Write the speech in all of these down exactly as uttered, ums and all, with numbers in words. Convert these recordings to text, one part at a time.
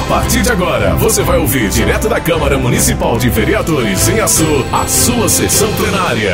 partir de agora, você vai ouvir direto da Câmara Municipal de Vereadores em Açu, a sua sessão plenária.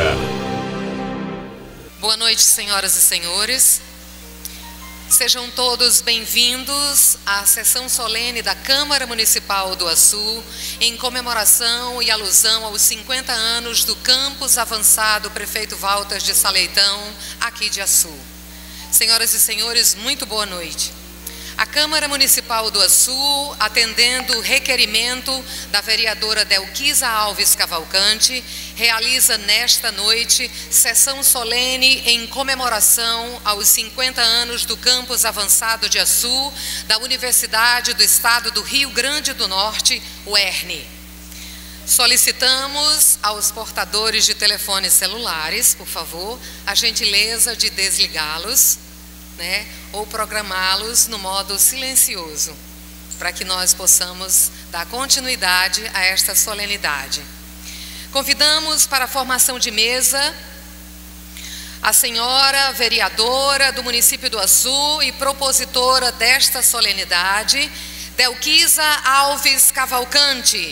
Boa noite, senhoras e senhores. Sejam todos bem-vindos à sessão solene da Câmara Municipal do Açu, em comemoração e alusão aos cinquenta anos do Campus Avançado Prefeito Walter de Saleitão, aqui de Açu. Senhoras e senhores, muito boa noite. A Câmara Municipal do Açu, atendendo o requerimento da vereadora Delquisa Alves Cavalcante, realiza nesta noite sessão solene em comemoração aos cinquenta anos do Campus Avançado de Açu, da Universidade do Estado do Rio Grande do Norte, U E R N. Solicitamos aos portadores de telefones celulares, por favor, a gentileza de desligá-los, né, ou programá-los no modo silencioso, para que nós possamos dar continuidade a esta solenidade. Convidamos para a formação de mesa a senhora vereadora do município do Açu e propositora desta solenidade, Delquisa Alves Cavalcante.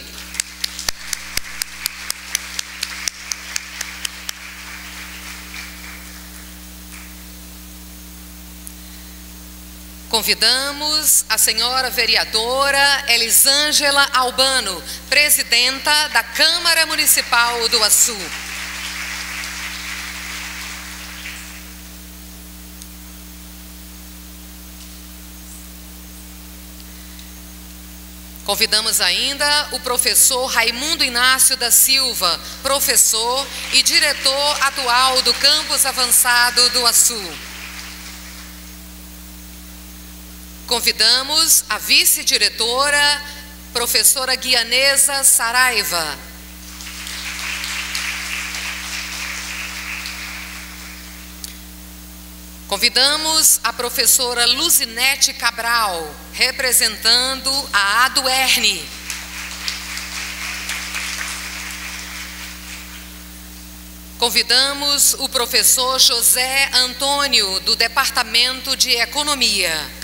Convidamos a senhora vereadora Elisângela Albano, presidenta da Câmara Municipal do Açu. Convidamos ainda o professor Raimundo Inácio da Silva, professor e diretor atual do Campus Avançado do Açu. Convidamos a vice-diretora, professora Guianesa Saraiva. Convidamos a professora Luzinete Cabral, representando a A D U E R N. Convidamos o professor José Antônio, do Departamento de Economia.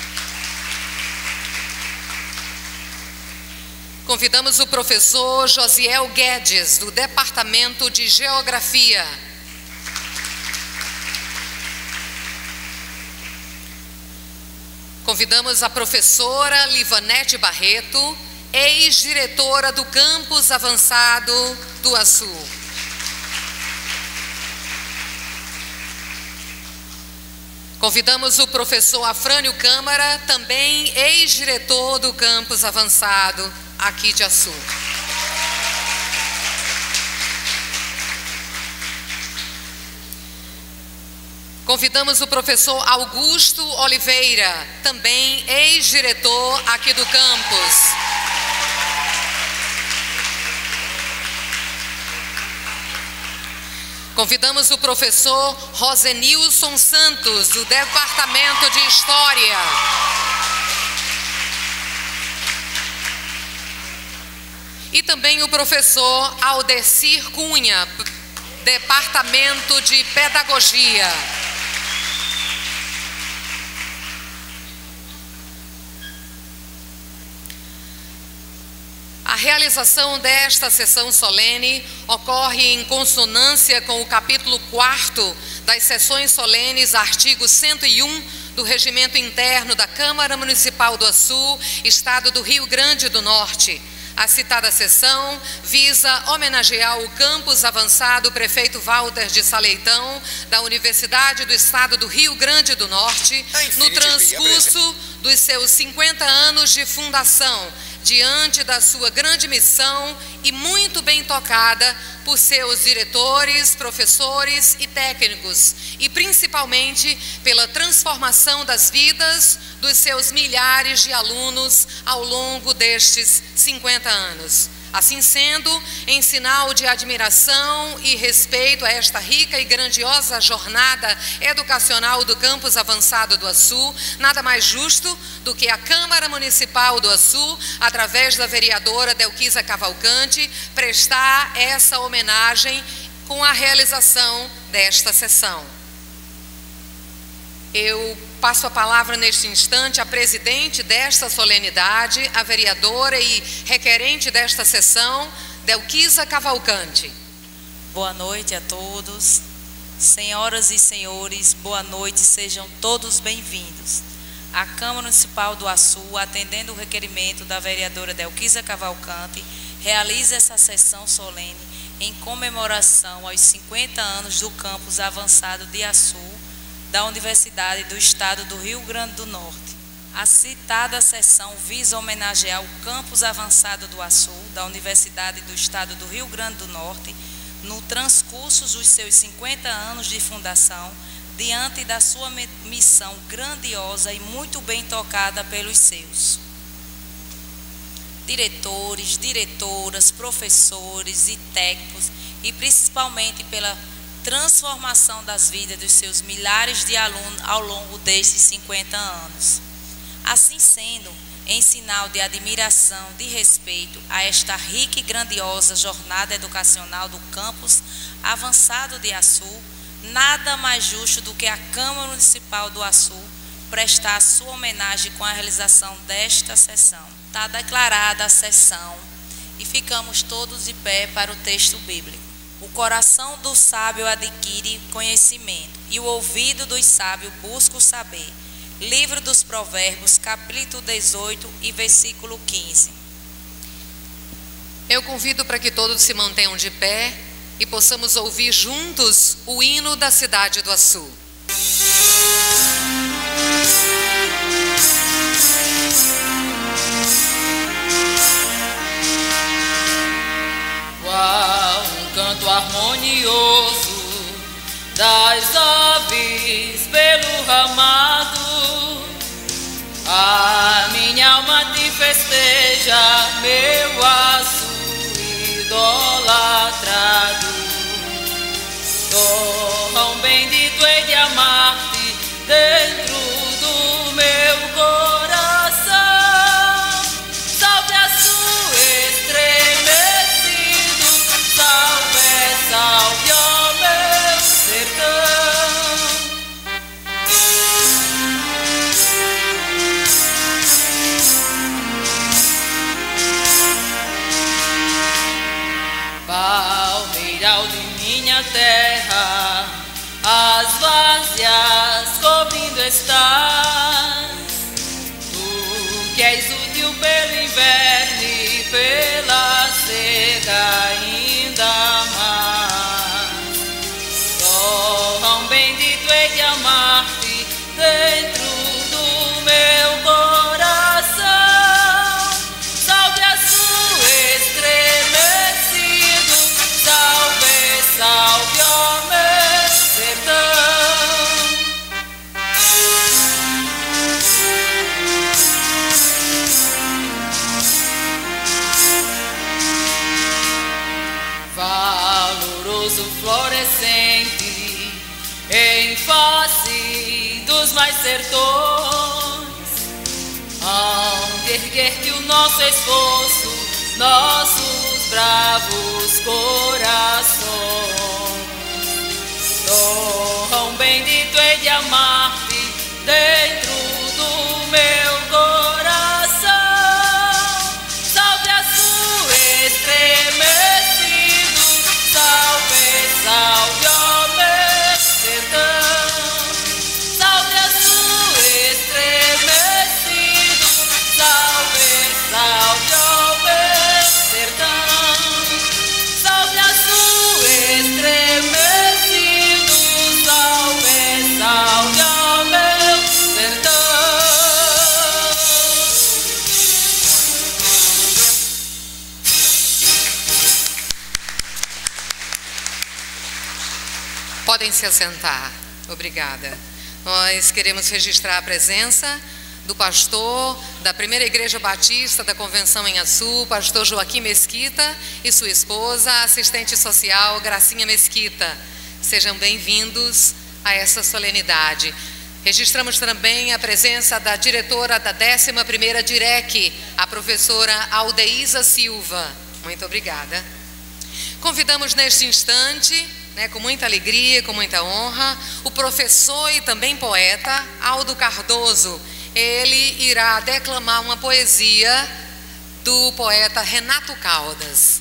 Convidamos o professor Josiel Guedes, do Departamento de Geografia. Convidamos a professora Livanete Barreto, ex-diretora do Campus Avançado do Açu. Convidamos o professor Afrânio Câmara, também ex-diretor do Campus Avançado aqui de Açu. Convidamos o professor Augusto Oliveira, também ex-diretor aqui do campus. Convidamos o professor Rosenilson Santos, do Departamento de História. E também o professor Aldecir Cunha, Departamento de Pedagogia. A realização desta sessão solene ocorre em consonância com o capítulo quarto das sessões solenes, artigo cento e um do Regimento Interno da Câmara Municipal do Açu, Estado do Rio Grande do Norte. A citada sessão visa homenagear o Campus Avançado Prefeito Walter de Saleitão, da Universidade do Estado do Rio Grande do Norte, no transcurso dos seus cinquenta anos de fundação, diante da sua grande missão e muito bem tocada por seus diretores, professores e técnicos, e principalmente pela transformação das vidas dos seus milhares de alunos ao longo destes cinquenta anos. Assim sendo, em sinal de admiração e respeito a esta rica e grandiosa jornada educacional do Campus Avançado do Açu, nada mais justo do que a Câmara Municipal do Açu, através da vereadora Delquisa Cavalcante, prestar essa homenagem com a realização desta sessão. Eu passo a palavra neste instante à presidente desta solenidade, a vereadora e requerente desta sessão, Delquisa Cavalcante. Boa noite a todos. Senhoras e senhores, boa noite, sejam todos bem-vindos. A Câmara Municipal do Açu, atendendo o requerimento da vereadora Delquisa Cavalcante, realiza essa sessão solene em comemoração aos cinquenta anos do campus avançado de Açu, da Universidade do Estado do Rio Grande do Norte. A citada sessão visa homenagear o campus avançado do Açu, da Universidade do Estado do Rio Grande do Norte, no transcurso dos seus cinquenta anos de fundação, diante da sua missão grandiosa e muito bem tocada pelos seus diretores, diretoras, professores e técnicos, e principalmente pela transformação das vidas dos seus milhares de alunos ao longo destes cinquenta anos. Assim sendo, em sinal de admiração, de respeito a esta rica e grandiosa jornada educacional do campus avançado de Açu, nada mais justo do que a Câmara Municipal do Açu prestar a sua homenagem com a realização desta sessão. Está declarada a sessão e ficamos todos de pé para o texto bíblico. O coração do sábio adquire conhecimento e o ouvido dos sábios busca o saber. Livro dos Provérbios, capítulo dezoito e versículo quinze. Eu convido para que todos se mantenham de pé e possamos ouvir juntos o hino da cidade do Açu. Qual um canto harmonioso das aves pelo ramado, a minha alma te festeja, meu Açu idolatrado. Torrão bendito hei de amar-te dentro do meu coração. Salve Açu estremecido, salve, salve, ó meu sertão. Palmeiral de minha terra, as várzeas cobrindo estás. Tu que és útil pelo inverno e pela seca ainda mais. Torrão bendito hei de amar-te dentro do meu coração. Salve Açu estremecido, salve, salve, ó meu sertão. Valoroso florescente em face dos mais sertões, hão de erguer-te o nosso esforço, nossos bravos corações. Torrão bendito hei de amar-te dentro do meu coração. Salve Açu estremecido, salve, salve, ó meu sertão. Salve Açu estremecido, salve, salve, ó meu sertão. Salve Açu estremecido, salve, salve, ó meu sertão. Podem se assentar. Obrigada. Nós queremos registrar a presença do pastor da Primeira Igreja Batista da Convenção em Açu, pastor Joaquim Mesquita, e sua esposa, a assistente social Gracinha Mesquita. Sejam bem-vindos a essa solenidade. Registramos também a presença da diretora da décima primeira DIREC, a professora Aldeísa Silva. Muito obrigada. Convidamos neste instante né, com muita alegria, com muita honra, o professor e também poeta Aldo Cardoso. Ele irá declamar uma poesia do poeta Renato Caldas.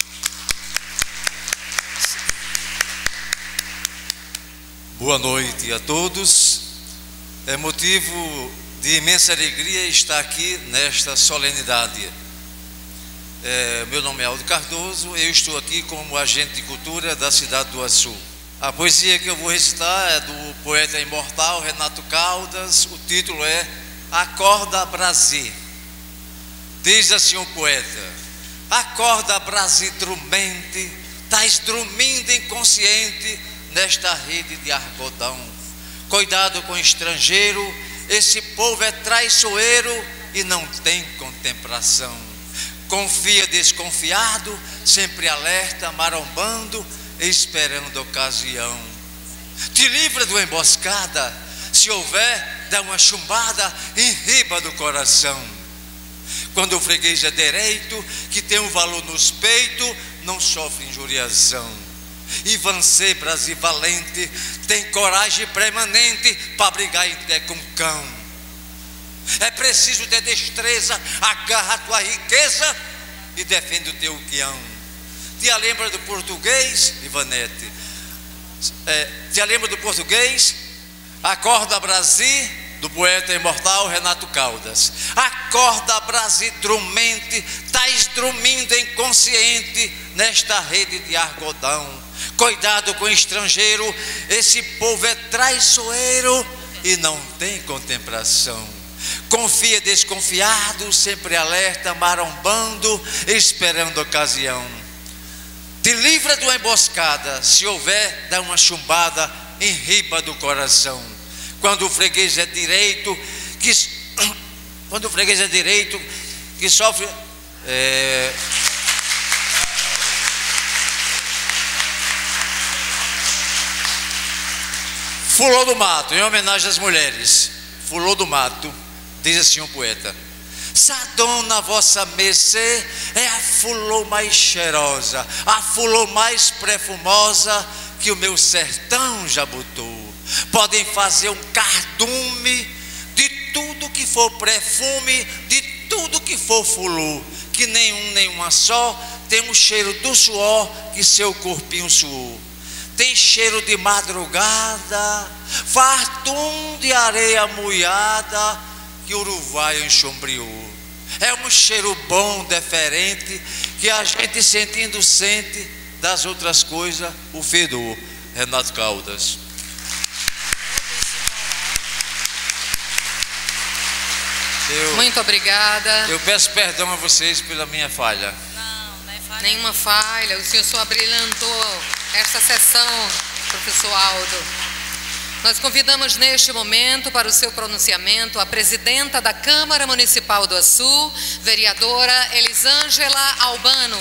Boa noite a todos. É motivo de imensa alegria estar aqui nesta solenidade. É, meu nome é Aldo Cardoso, eu estou aqui como agente de cultura da cidade do Açu. A poesia que eu vou recitar é do poeta imortal Renato Caldas. O título é Acorda Brasil. Diz assim o poeta: acorda Brasil drumente, tais drumindo inconsciente nesta rede de argodão. Cuidado com o estrangeiro, esse povo é traiçoeiro e não tem contemplação. Confia desconfiado, sempre alerta, marombando, esperando a ocasião. Te livra do emboscada, se houver, dá uma chumbada em riba do coração. Quando o freguês é direito, que tem um valor nos peitos, não sofre injuriação. E Vancê, Brasil valente, tem coragem permanente para brigar em pé com cão. É preciso ter destreza, agarra a tua riqueza e defende o teu guião. Te lembra do português, Ivanete? É, te lembra do português? Acorda Brasil, do poeta imortal Renato Caldas. Acorda Brasil drumente, tais drumindo inconsciente nesta rede de argodão. Cuidado com o estrangeiro, esse povo é traiçoeiro e não tem contemplação. Confia desconfiado, sempre alerta, marombando, esperando a ocasião. Te livra de uma emboscada, se houver, dá uma chumbada em riba do coração. Quando o freguês é direito, que, quando o freguês é direito, que sofre... É, Fulô do mato, em homenagem às mulheres. Fulô do mato, diz assim o poeta: Sadona, vossa mercê, é a fulô mais cheirosa, a fulô mais perfumosa que o meu sertão já botou. Podem fazer um cardume de tudo que for perfume, de tudo que for fulô, que nenhum, nenhuma só tem o cheiro do suor que seu corpinho suou. Tem cheiro de madrugada, fartum de areia molhada que o uruguaio enxombriou. É um cheiro bom, diferente, que a gente sentindo sente das outras coisas o fedor. Renato Caldas. Eu, Muito obrigada. Eu peço perdão a vocês pela minha falha. Não, não é falha. Nenhuma falha, o senhor só abrilhantou esta sessão, professor Aldo. Nós convidamos neste momento para o seu pronunciamento a presidenta da Câmara Municipal do Açu, vereadora Elisângela Albano.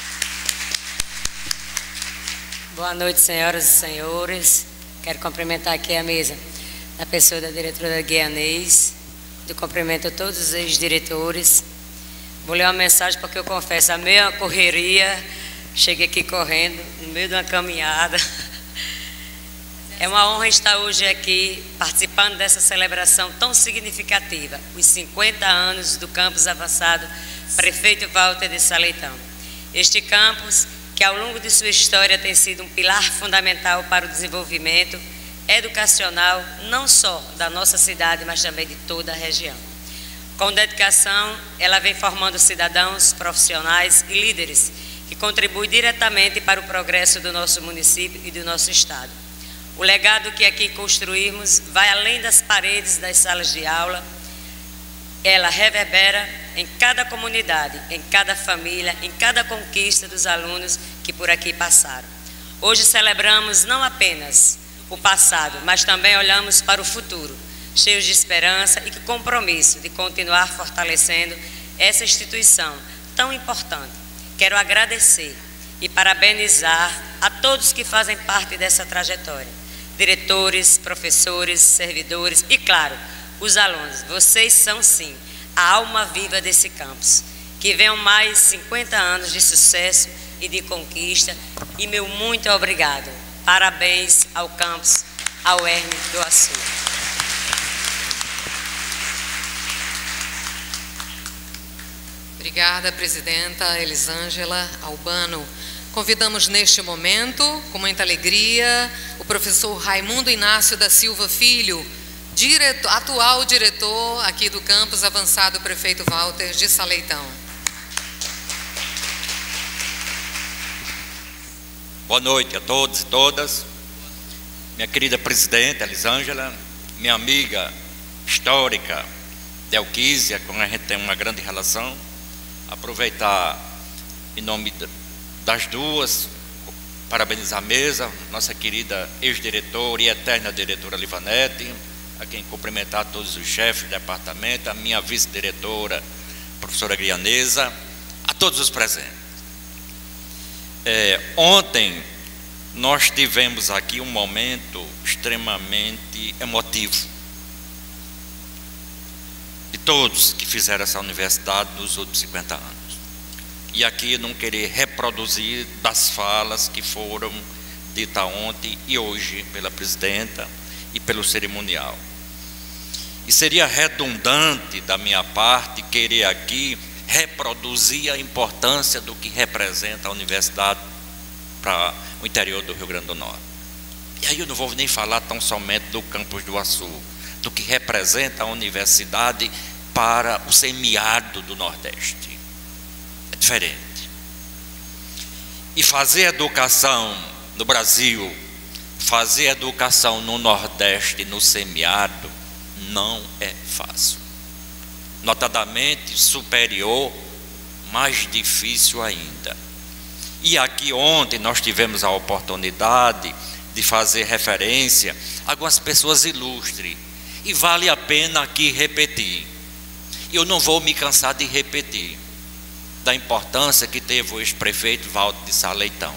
Boa noite, senhoras e senhores. Quero cumprimentar aqui a mesa da pessoa da diretora Guianês. Eu cumprimento todos os ex-diretores. Vou ler uma mensagem porque eu confesso, a meia correria, cheguei aqui correndo, no meio de uma caminhada. É uma honra estar hoje aqui, participando dessa celebração tão significativa, os cinquenta anos do campus avançado Prefeito Walter de Saleitão. Este campus, que ao longo de sua história tem sido um pilar fundamental para o desenvolvimento educacional, não só da nossa cidade, mas também de toda a região. Com dedicação, ela vem formando cidadãos, profissionais e líderes que contribuem diretamente para o progresso do nosso município e do nosso estado. O legado que aqui construímos vai além das paredes das salas de aula. Ela reverbera em cada comunidade, em cada família, em cada conquista dos alunos que por aqui passaram. Hoje celebramos não apenas o passado, mas também olhamos para o futuro, cheios de esperança e de compromisso de continuar fortalecendo essa instituição tão importante. Quero agradecer e parabenizar a todos que fazem parte dessa trajetória. Diretores, professores, servidores e, claro, os alunos. Vocês são, sim, a alma viva desse campus. Que venham mais cinquenta anos de sucesso e de conquista. E meu muito obrigado. Parabéns ao campus, ao Hermes do Açu. Obrigada, presidenta Elisângela Albano. Convidamos neste momento, com muita alegria, o professor Raimundo Inácio da Silva Filho, diretor, atual diretor aqui do campus avançado Prefeito Walter de Saleitão. Boa noite a todos e todas. Minha querida presidenta Elisângela, minha amiga histórica Delquísia, com quem a gente tem uma grande relação. Aproveitar em nome das duas, parabenizar a mesa, nossa querida ex-diretora e eterna diretora Livanete, a quem cumprimentar todos os chefes de departamento, a minha vice-diretora, professora Guianeza, a todos os presentes. É, ontem nós tivemos aqui um momento extremamente emotivo de todos que fizeram essa universidade nos últimos cinquenta anos. E aqui não querer reproduzir das falas que foram ditas ontem e hoje pela presidenta e pelo cerimonial. E seria redundante da minha parte querer aqui reproduzir a importância do que representa a universidade para o interior do Rio Grande do Norte. E aí eu não vou nem falar tão somente do campus do Açu, do que representa a universidade para o semiárido do Nordeste. É diferente. E fazer educação no Brasil, fazer educação no Nordeste, no semiárido, não é fácil. Notadamente superior, mais difícil ainda. E aqui ontem nós tivemos a oportunidade de fazer referência a algumas pessoas ilustres, e vale a pena aqui repetir. Eu não vou me cansar de repetir da importância que teve o ex-prefeito Walter de Saleitão,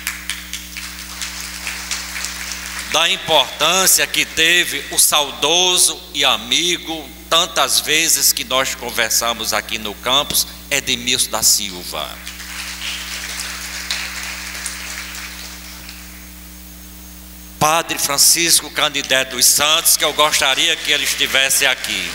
da importância que teve o saudoso e amigo, tantas vezes que nós conversamos aqui no campus, Edmilson da Silva. Padre Francisco Candidé dos Santos, que eu gostaria que ele estivesse aqui.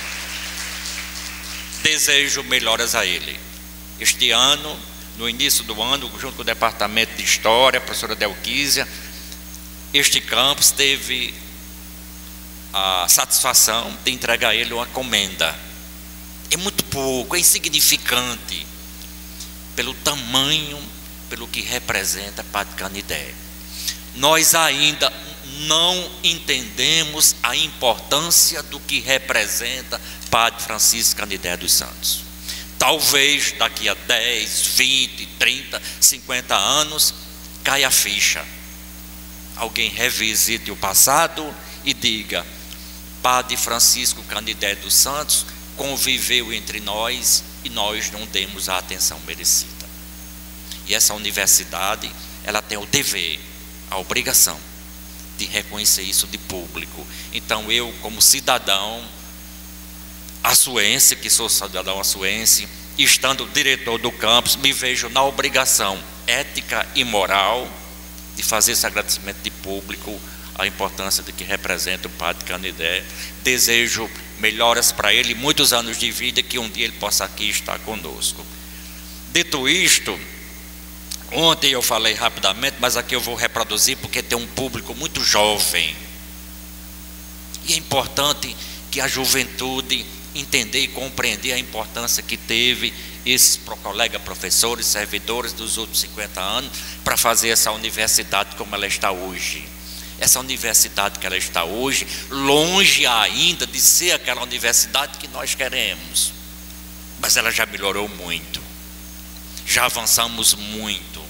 Desejo melhoras a ele. Este ano, no início do ano, junto com o Departamento de História, a professora Delquísia, este campus teve a satisfação de entregar a ele uma comenda. É muito pouco, é insignificante, pelo tamanho, pelo que representa Padre Candidé. Nós ainda não entendemos a importância do que representa Padre Francisco Candidé dos Santos. Talvez daqui a dez, vinte, trinta, cinquenta anos caia a ficha. Alguém revisite o passado e diga: Padre Francisco Candidé dos Santos conviveu entre nós e nós não demos a atenção merecida. E essa universidade, ela tem o dever, a obrigação de reconhecer isso de público. Então eu, como cidadão açuense, que sou cidadão açuense, estando diretor do campus, me vejo na obrigação ética e moral de fazer esse agradecimento de público, a importância de que representa o Padre Candidé. Desejo melhoras para ele, muitos anos de vida, que um dia ele possa aqui estar conosco. Dito isto, ontem eu falei rapidamente, mas aqui eu vou reproduzir porque tem um público muito jovem. E é importante que a juventude entender e compreender a importância que teve esses colegas professores, servidores dos últimos cinquenta anos, para fazer essa universidade como ela está hoje. Essa universidade que ela está hoje, longe ainda de ser aquela universidade que nós queremos, mas ela já melhorou muito, já avançamos muito,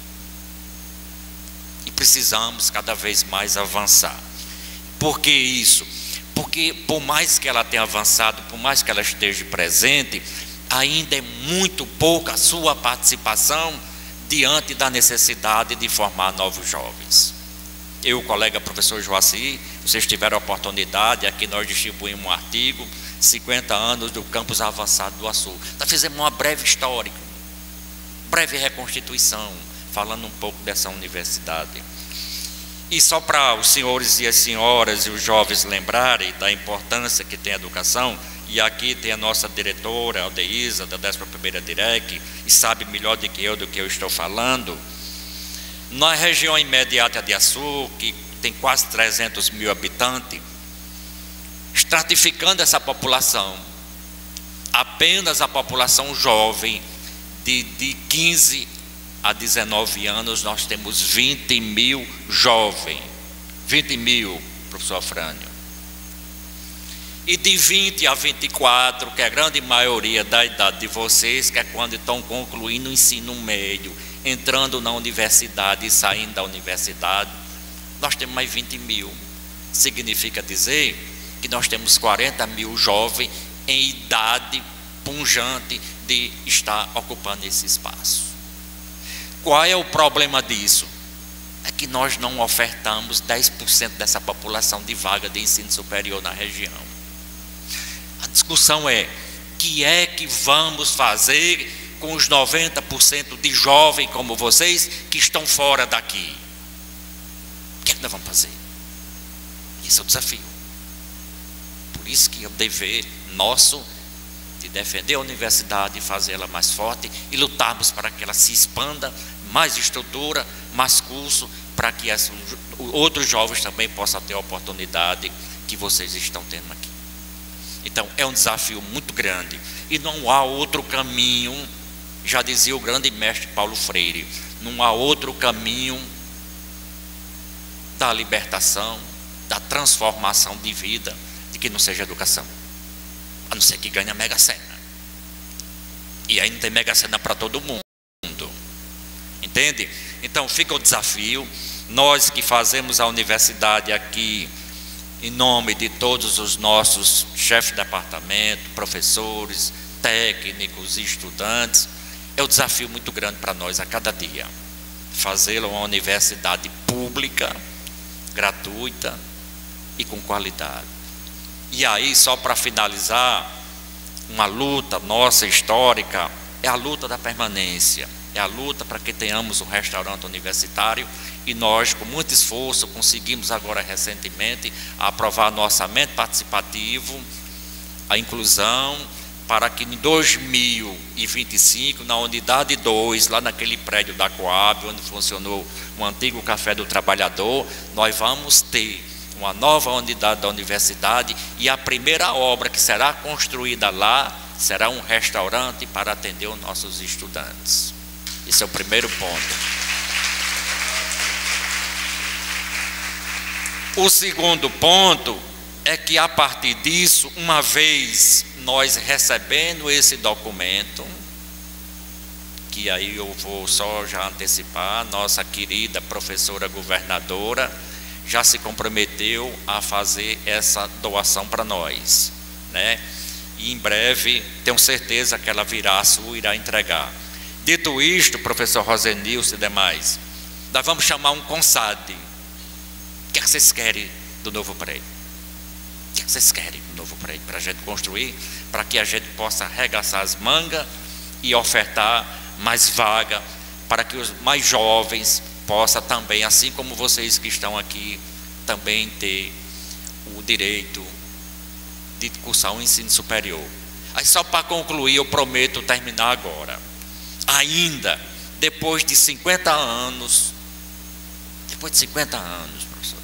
e precisamos cada vez mais avançar. Por que isso? Porque por mais que ela tenha avançado, por mais que ela esteja presente, ainda é muito pouca a sua participação diante da necessidade de formar novos jovens. Eu, o colega professor Joaci, vocês tiveram a oportunidade, aqui nós distribuímos um artigo, cinquenta anos do campus avançado do Açu. Nós fizemos uma breve histórica, breve reconstituição, falando um pouco dessa universidade. E só para os senhores e as senhoras e os jovens lembrarem da importância que tem a educação, e aqui tem a nossa diretora, Aldeísa, da décima primeira DIREC, e sabe melhor do que eu do que eu estou falando. Na região imediata de Açu, que tem quase trezentos mil habitantes, estratificando essa população, apenas a população jovem de, de quinze a dezenove anos, nós temos vinte mil jovens, vinte mil, professor Afrânio. E de vinte a vinte e quatro, que é a grande maioria da idade de vocês, que é quando estão concluindo o ensino médio, entrando na universidade e saindo da universidade, nós temos mais vinte mil. Significa dizer que nós temos quarenta mil jovens em idade punjante de estar ocupando esse espaço. Qual é o problema disso? É que nós não ofertamos dez por cento dessa população de vaga de ensino superior na região. A discussão é, que é que vamos fazer com os noventa por cento de jovens como vocês que estão fora daqui? O que é que nós vamos fazer? Esse é o desafio. Por isso que é o dever nosso de defender a universidade e fazê-la mais forte e lutarmos para que ela se expanda, mais estrutura, mais curso, para que as, outros jovens também possam ter a oportunidade que vocês estão tendo aqui. Então é um desafio muito grande e não há outro caminho, já dizia o grande mestre Paulo Freire, não há outro caminho da libertação, da transformação de vida, de que não seja educação, a não ser que ganhe a Mega Sena. E aí não tem Mega Sena para todo mundo, entende? Então fica o desafio, nós que fazemos a universidade aqui em nome de todos os nossos chefes de departamento, professores, técnicos e estudantes, é um desafio muito grande para nós a cada dia, fazê-la uma universidade pública, gratuita e com qualidade. E aí, só para finalizar, uma luta nossa histórica é a luta da permanência, é a luta para que tenhamos um restaurante universitário, e nós, com muito esforço, conseguimos agora recentemente aprovar no orçamento participativo a inclusão, para que em dois mil e vinte e cinco, na unidade dois, lá naquele prédio da Coab, onde funcionou o antigo Café do Trabalhador, nós vamos ter uma nova unidade da universidade, e a primeira obra que será construída lá será um restaurante para atender os nossos estudantes. Esse é o primeiro ponto. O segundo ponto é que, a partir disso, uma vez nós recebendo esse documento, que aí eu vou só já antecipar, nossa querida professora governadora já se comprometeu a fazer essa doação para nós, né? E em breve, tenho certeza que ela virá a Sul, irá entregar. Dito isto, professor Rosenilson e demais, nós vamos chamar um CONSAD. O que é que vocês querem do novo prédio? O que é que vocês querem do novo prédio para a gente construir, para que a gente possa arregaçar as mangas e ofertar mais vaga, para que os mais jovens possam também, assim como vocês que estão aqui, também ter o direito de cursar um ensino superior. Aí, só para concluir, eu prometo terminar agora. Ainda, depois de cinquenta anos, depois de cinquenta anos, professores,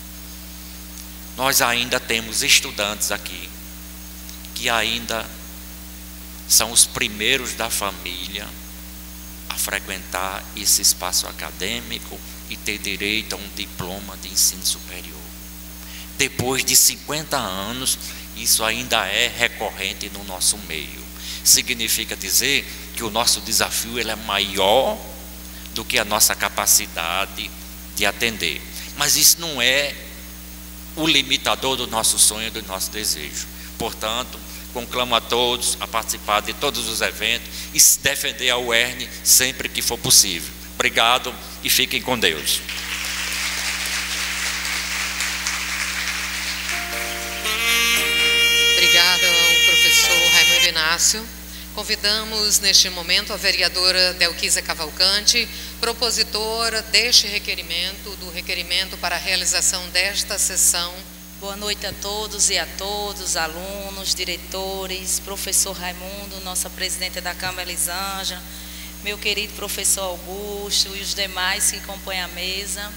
nós ainda temos estudantes aqui, que ainda são os primeiros da família a frequentar esse espaço acadêmico e ter direito a um diploma de ensino superior. Depois de cinquenta anos, isso ainda é recorrente no nosso meio. Significa dizer que o nosso desafio ele é maior do que a nossa capacidade de atender. Mas isso não é o limitador do nosso sonho, do nosso desejo. Portanto, conclamo a todos a participar de todos os eventos e se defender a U E R N sempre que for possível. Obrigado e fiquem com Deus. Obrigada ao professor Raimundo Inácio. Convidamos neste momento a vereadora Delquísia Cavalcante, propositora deste requerimento, do requerimento para a realização desta sessão. Boa noite a todos e a todos, alunos, diretores, professor Raimundo, nossa presidenta da Câmara Elisângela, meu querido professor Augusto e os demais que compõem a mesa.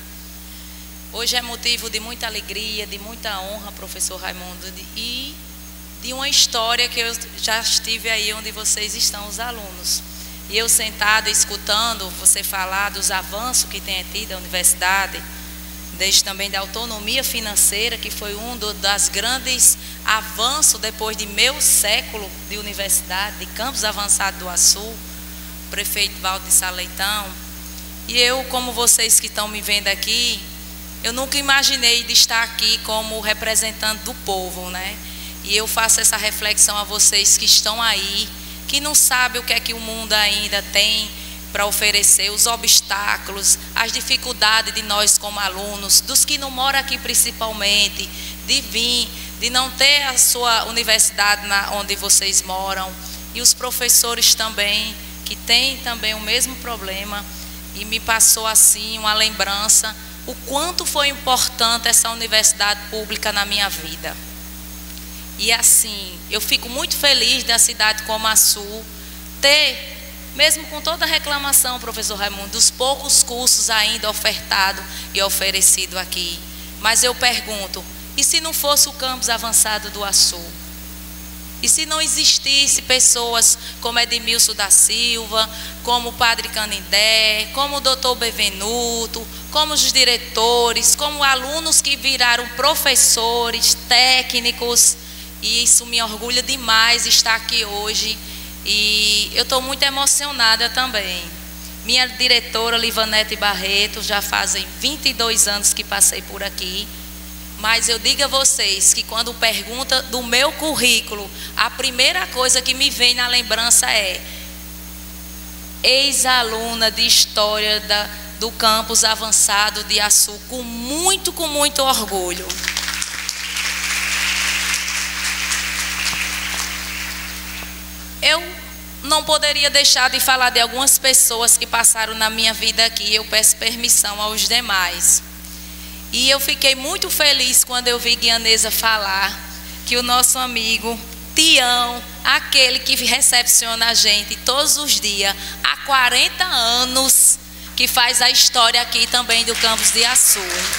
Hoje é motivo de muita alegria, de muita honra, professor Raimundo, e de uma história que eu já estive aí onde vocês estão, os alunos. E eu sentada escutando você falar dos avanços que tem tido a universidade, desde também da autonomia financeira, que foi um do, das grandes avanços depois de meio século de universidade, de campus avançado do Açu, prefeito Valdo de Sá Leitão. E eu, como vocês que estão me vendo aqui, eu nunca imaginei de estar aqui como representante do povo, né? E eu faço essa reflexão a vocês que estão aí, que não sabem o que é que o mundo ainda tem para oferecer, os obstáculos, as dificuldades de nós como alunos, dos que não moram aqui principalmente, de vir, de não ter a sua universidade na, onde vocês moram, e os professores também, que têm também o mesmo problema, e me passou assim uma lembrança, o quanto foi importante essa universidade pública na minha vida. E assim, eu fico muito feliz da cidade como a Açu ter, mesmo com toda a reclamação, professor Raimundo, dos poucos cursos ainda ofertados e oferecidos aqui. Mas eu pergunto, e se não fosse o campus avançado do Açu? E se não existisse pessoas como Edmilson da Silva, como o padre Canindé, como o doutor Bevenuto, como os diretores, como alunos que viraram professores, técnicos, e isso me orgulha demais estar aqui hoje, e eu estou muito emocionada também. Minha diretora, Livanete Barreto, já fazem vinte e dois anos que passei por aqui, mas eu digo a vocês que quando pergunta do meu currículo, a primeira coisa que me vem na lembrança é ex-aluna de História da, do campus avançado de Açu, com muito, com muito orgulho. Eu não poderia deixar de falar de algumas pessoas que passaram na minha vida aqui. Eu peço permissão aos demais. E eu fiquei muito feliz quando eu vi Guianeza falar que o nosso amigo Tião, aquele que recepciona a gente todos os dias, há quarenta anos, que faz a história aqui também do campus de Açu.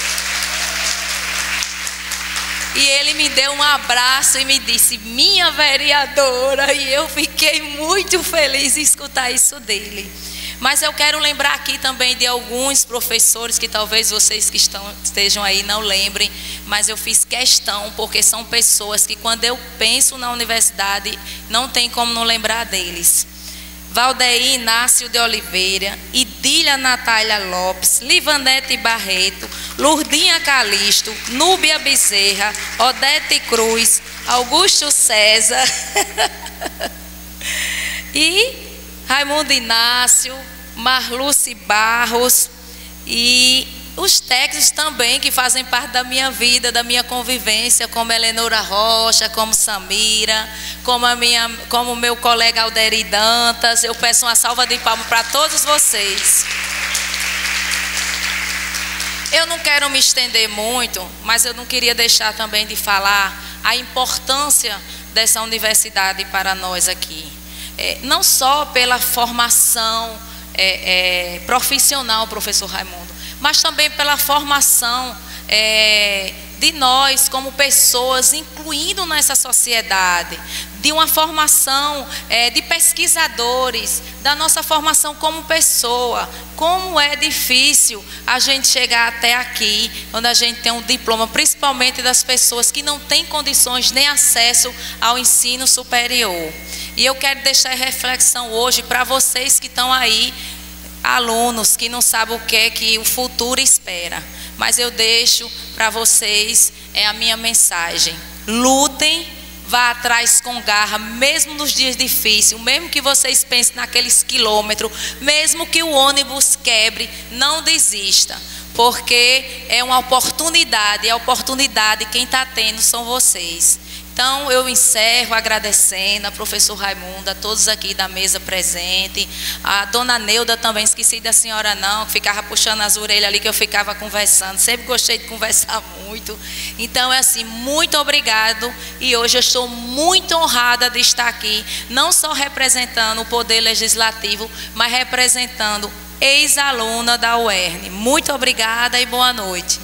E ele me deu um abraço e me disse, minha vereadora, e eu fiquei muito feliz em escutar isso dele. Mas eu quero lembrar aqui também de alguns professores que talvez vocês que estão, estejam aí não lembrem, mas eu fiz questão, porque são pessoas que quando eu penso na universidade, não tem como não lembrar deles. Valdeir Inácio de Oliveira, Idília Natália Lopes, Livanete Barreto, Lourdinha Calixto, Núbia Bezerra, Odete Cruz, Augusto César e Raimundo Inácio, Marluce Barros e os técnicos também que fazem parte da minha vida, da minha convivência, como Eleonora Rocha, como Samira, como a minha, como meu colega Alderi Dantas. Eu peço uma salva de palmas para todos vocês. Eu não quero me estender muito, mas eu não queria deixar também de falar a importância dessa universidade para nós aqui. É, não só pela formação é, é, profissional, professor Raimundo, mas também pela formação é, de nós como pessoas, incluindo nessa sociedade, de uma formação é, de pesquisadores, da nossa formação como pessoa. Como é difícil a gente chegar até aqui, onde a gente tem um diploma, principalmente das pessoas que não têm condições nem acesso ao ensino superior. E eu quero deixar reflexão hoje para vocês que estão aí, alunos que não sabem o que é que o futuro espera. Mas eu deixo para vocês é a minha mensagem. Lutem, vá atrás com garra, mesmo nos dias difíceis, mesmo que vocês pensem naqueles quilômetros, mesmo que o ônibus quebre, não desista. Porque é uma oportunidade, e a oportunidade quem está tendo são vocês. Então, eu encerro agradecendo a professor Raimundo, a todos aqui da mesa presente, a dona Neuda também, esqueci da senhora não, que ficava puxando as orelhas ali, que eu ficava conversando, sempre gostei de conversar muito. Então, é assim, muito obrigado, e hoje eu estou muito honrada de estar aqui, não só representando o Poder Legislativo, mas representando ex-aluna da U E R N. Muito obrigada e boa noite.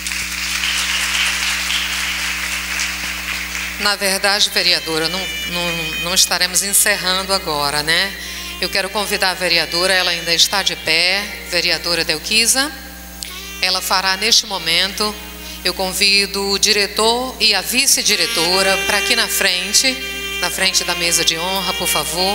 Na verdade, vereadora, não, não, não estaremos encerrando agora, né? Eu quero convidar a vereadora, ela ainda está de pé, vereadora Delquisa. Ela fará neste momento, eu convido o diretor e a vice-diretora para aqui na frente, na frente da mesa de honra, por favor.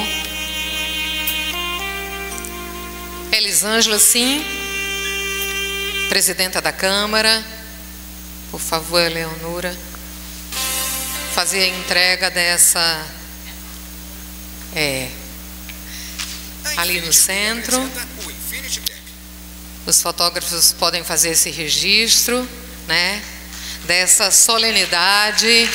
Elisângela, sim, presidenta da Câmara. Por favor, Eleonora. Fazer a entrega dessa, é, ali no centro. Os fotógrafos podem fazer esse registro, né, dessa solenidade,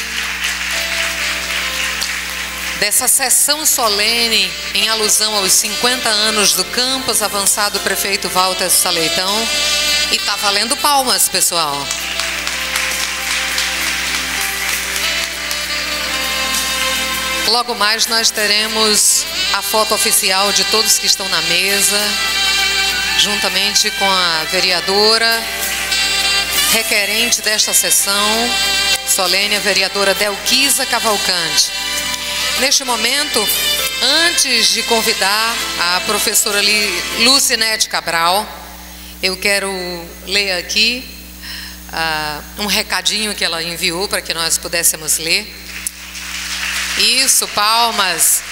dessa sessão solene em alusão aos cinquenta anos do campus avançado do prefeito Walter Saleitão. E tá valendo palmas, pessoal. Logo mais nós teremos a foto oficial de todos que estão na mesa, juntamente com a vereadora requerente desta sessão solene, a vereadora Delquisa Cavalcante. Neste momento, antes de convidar a professora Lucinete Cabral, eu quero ler aqui uh, um recadinho que ela enviou para que nós pudéssemos ler. Isso, palmas.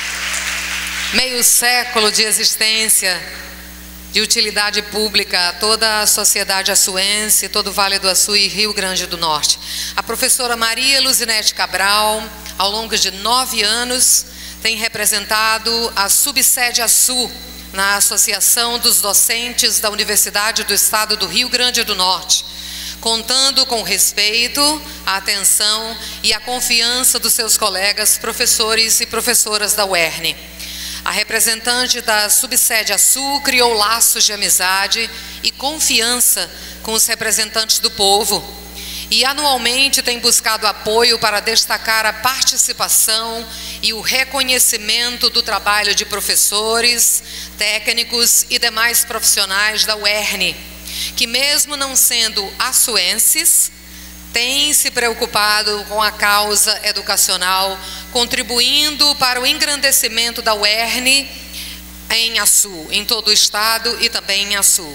Meio século de existência, de utilidade pública a toda a sociedade açuense, todo o Vale do Açu e Rio Grande do Norte. A professora Maria Lucinete Cabral, ao longo de nove anos, tem representado a subsede Açu na Associação dos Docentes da Universidade do Estado do Rio Grande do Norte, contando com o respeito, a atenção e a confiança dos seus colegas, professores e professoras da U E R N. A representante da subsede Açu criou laços de amizade e confiança com os representantes do povo e anualmente tem buscado apoio para destacar a participação e o reconhecimento do trabalho de professores, técnicos e demais profissionais da U E R N, que mesmo não sendo açuenses, têm se preocupado com a causa educacional, contribuindo para o engrandecimento da U E R N em Açu, em todo o estado e também em Açu.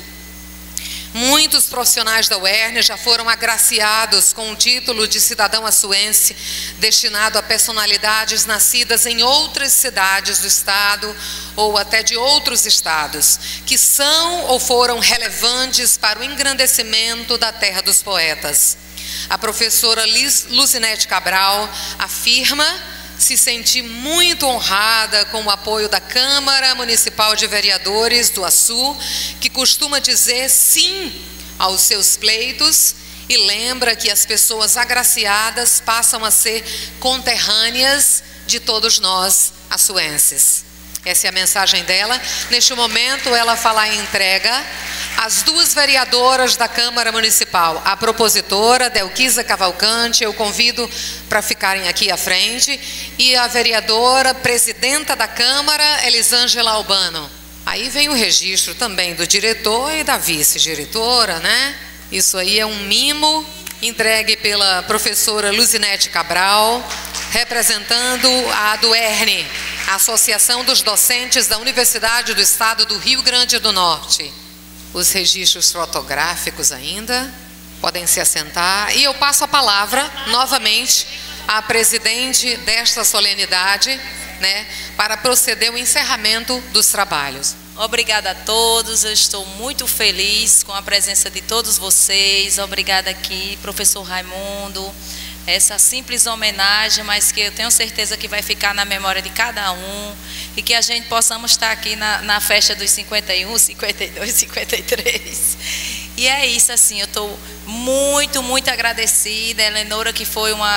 Muitos profissionais da U E R N já foram agraciados com o título de cidadão açuense, destinado a personalidades nascidas em outras cidades do estado ou até de outros estados, que são ou foram relevantes para o engrandecimento da terra dos poetas. A professora Lucinete Cabral afirma se sentir muito honrada com o apoio da Câmara Municipal de Vereadores do Açu, que costuma dizer sim aos seus pleitos e lembra que as pessoas agraciadas passam a ser conterrâneas de todos nós açuenses. Essa é a mensagem dela. Neste momento, ela fala em entrega às duas vereadoras da Câmara Municipal, a propositora Delquisa Cavalcante, eu convido para ficarem aqui à frente, e a vereadora presidenta da Câmara, Elisângela Albano. Aí vem o registro também do diretor e da vice-diretora, né? Isso aí é um mimo entregue pela professora Lucinete Cabral, representando a do U E R N, a Associação dos Docentes da Universidade do Estado do Rio Grande do Norte. Os registros fotográficos ainda podem se assentar. E eu passo a palavra novamente à presidente desta solenidade, né, para proceder o encerramento dos trabalhos. Obrigada a todos, eu estou muito feliz com a presença de todos vocês. Obrigada aqui, professor Raimundo. Essa simples homenagem, mas que eu tenho certeza que vai ficar na memória de cada um e que a gente possamos estar aqui na, na festa dos cinquenta e um, cinquenta e dois, cinquenta e três. E é isso, assim, eu estou muito, muito agradecida. A Eleonora, que foi uma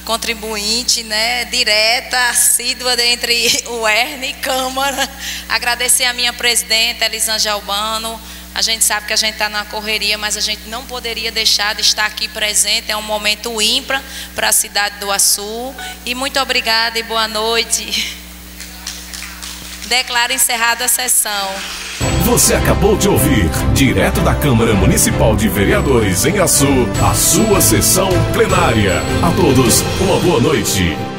contribuinte, né, direta, assídua entre o Ernie e Câmara. Agradecer a minha presidenta, Elisângela Albano. A gente sabe que a gente está na correria, mas a gente não poderia deixar de estar aqui presente. É um momento ímpar para a cidade do Açu. E muito obrigada e boa noite. Declaro encerrada a sessão. Você acabou de ouvir, direto da Câmara Municipal de Vereadores em Açu, a sua sessão plenária. A todos, uma boa noite.